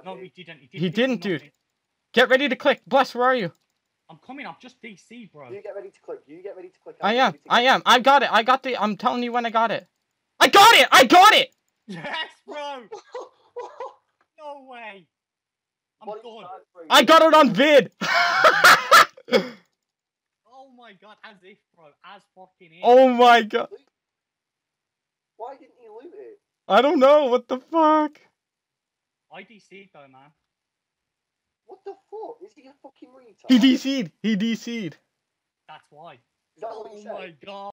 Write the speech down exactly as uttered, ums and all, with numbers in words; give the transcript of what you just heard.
No, he didn't. He, did, He didn't, nothing. dude. Get ready to click. Bless, where are you? I'm coming. I'm just D C, bro. You get ready to click. You get ready to click. I am. I am. I got it. I got the. I'm telling you when I got it. I got it. I got it. Yes, bro. No way. I'm gone. I got it on vid. Oh my god, as if, bro, as fucking if. Oh my god. Why didn't you loot it? I don't know. What the fuck? I D C'd though, man. What the fuck? Is he a fucking retard? He D C'd. He D C'd. That's why. Is that what Oh you said? my god.